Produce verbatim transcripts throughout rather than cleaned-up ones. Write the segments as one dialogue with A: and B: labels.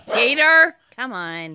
A: Gator, come on.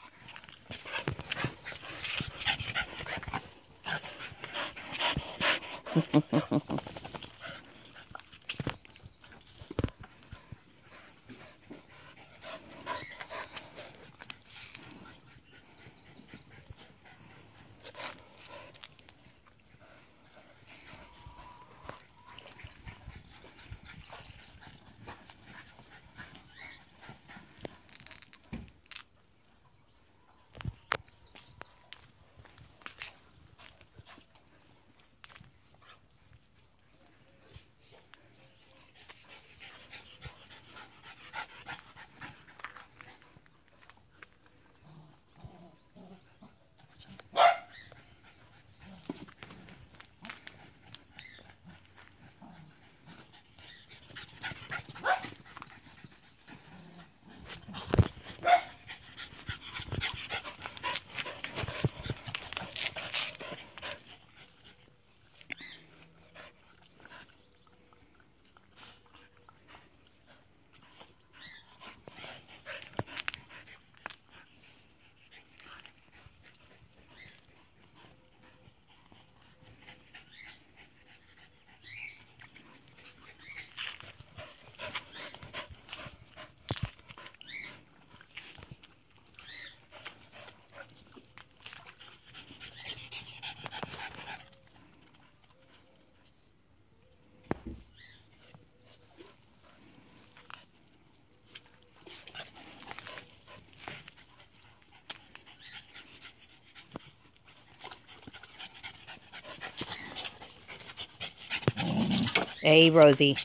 A: Hey, Rosie.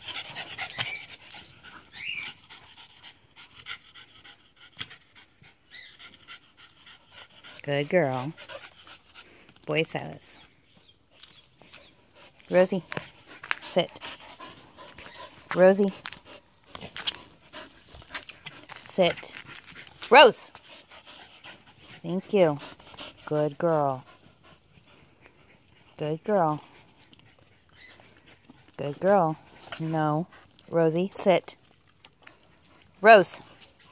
A: Good girl. Boy, Silas. Rosie, sit. Rosie, sit. Rose! Thank you. Good girl. Good girl. Good girl. No. Rosie, sit. Rose.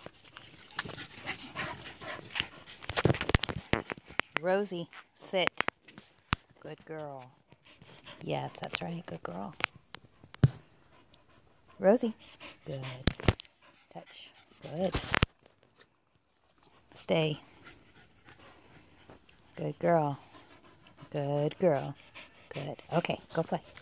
A: Rosie, sit. Good girl. Yes, that's right. Good girl. Rosie. Good. Touch. Good. Stay. Good girl. Good girl. Good. Okay, go play.